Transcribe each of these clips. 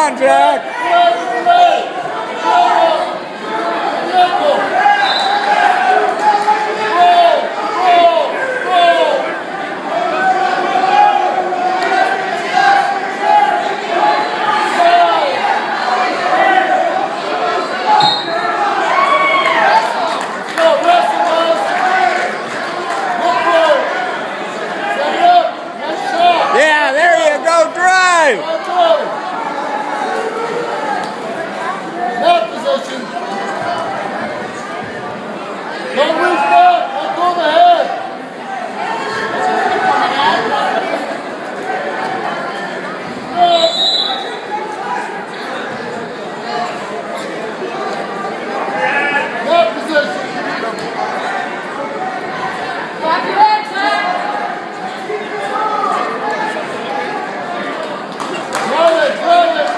on, Jack. Yeah, there you go, drive. That position. Don't reach back. Let go of the head. That position. Back your head, Jack. Drive it, drive it.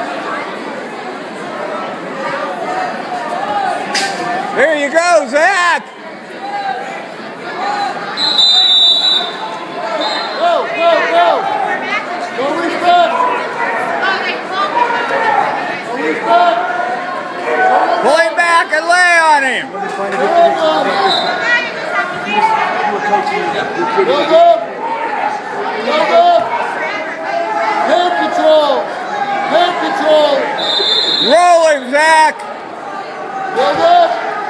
There you go, Zach. Go, go, go. Don't reach back. Don't reach back. Pull him back and lay on him. Build up. Build up. Hand control. Hand control. Roll him, Zach. Build up.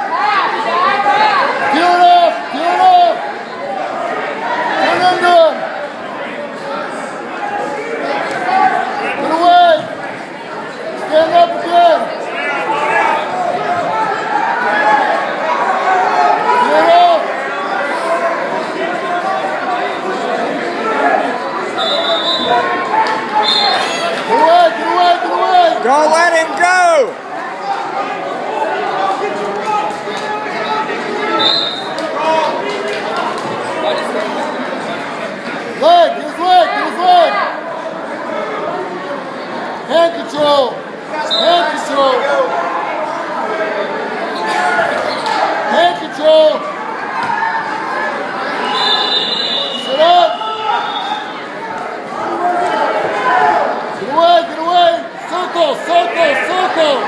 Peel it off. Peel it off. Turn into him. Get away. Stand up again. Peel it off. Get away. Get away. Get away. Don't let him go. Leg, get his leg, get his leg. Hand control. Hand control. Hand control. Sit up. Get away, get away. Circle, circle, circle.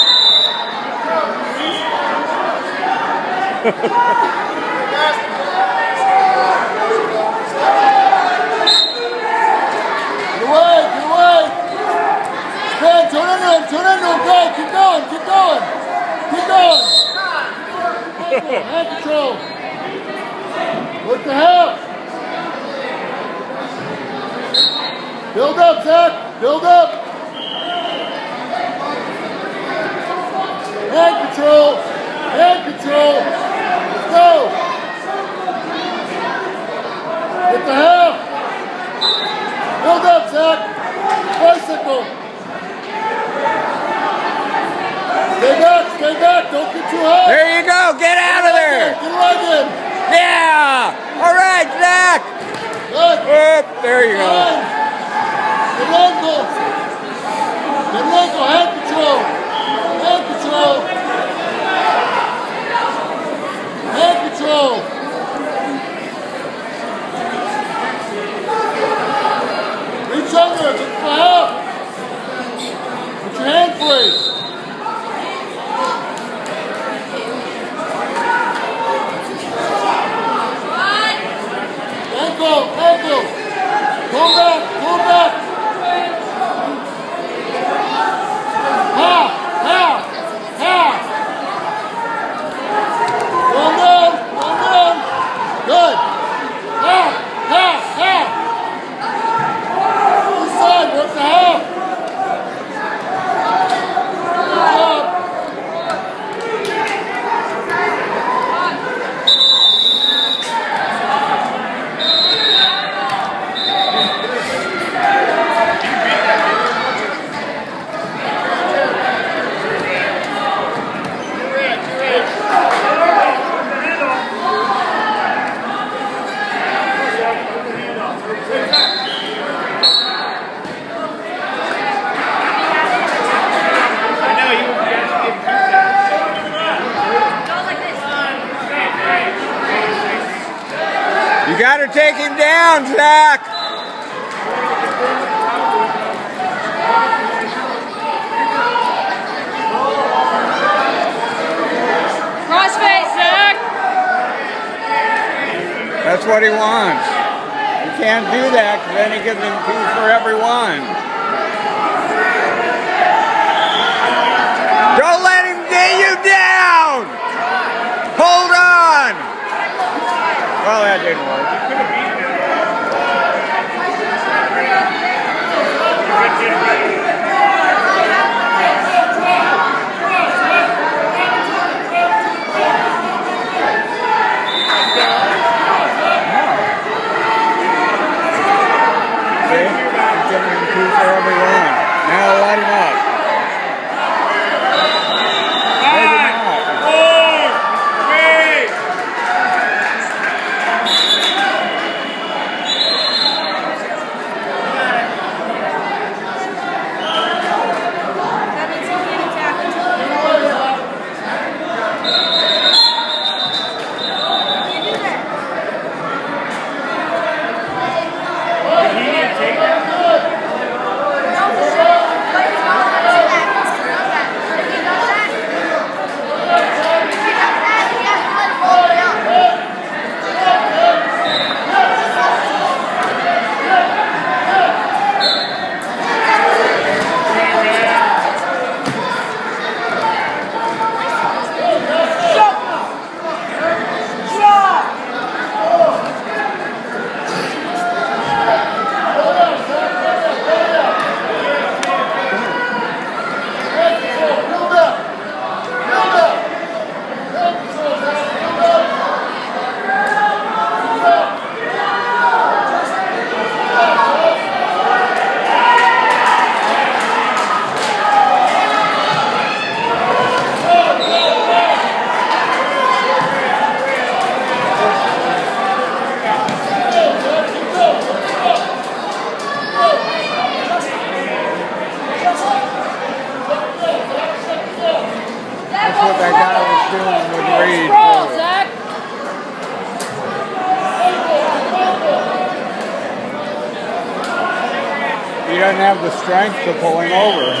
Get away, get away. Stand, turn into him, go, keep going, keep going. Keep going. Hand control. What the hell? Build up, Zach, build up. Hand control, hand control. Let's go. What the hell? Build up, Zach. Bicycle. Stay back, don't get too high. There you go, get out of there. Get right in. Yeah. All right, Zach. Good. There you go. Good ankle. Good ankle, hand control. Hand control. Hand control. Reach under, look for help. Put your hand free. Ankle, ankle. Pull back, pull back. Half, half, half. One down, one down. Good. Half, half, half. This side, what's the half? Good job. You got to take him down, Zach. That's what he wants. You can't do that because then he gives him 2 for everyone. Don't let him get you down! Hold on! Well, that didn't work. That's what that guy was doing with Reed. He doesn't have the strength to pull him over.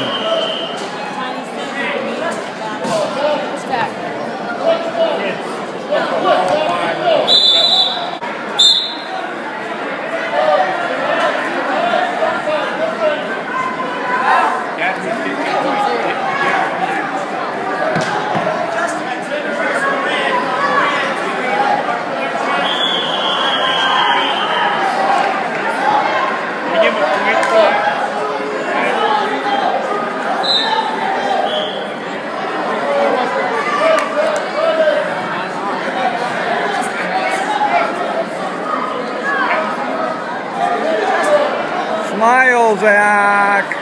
Smile, Zach.